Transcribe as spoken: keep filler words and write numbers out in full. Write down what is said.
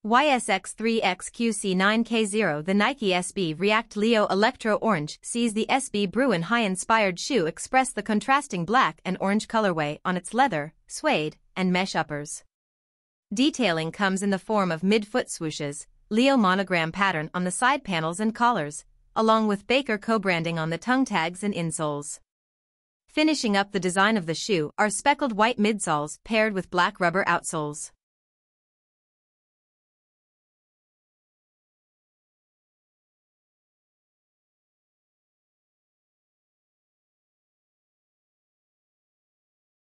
Y S X three X Q C nine K zero. The Nike S B React Leo Electro Orange sees the S B Bruin high-inspired shoe express the contrasting black and orange colorway on its leather, suede, and mesh uppers. Detailing comes in the form of mid-foot swooshes, Leo monogram pattern on the side panels and collars, along with Baker co-branding on the tongue tags and insoles. Finishing up the design of the shoe are speckled white midsoles paired with black rubber outsoles.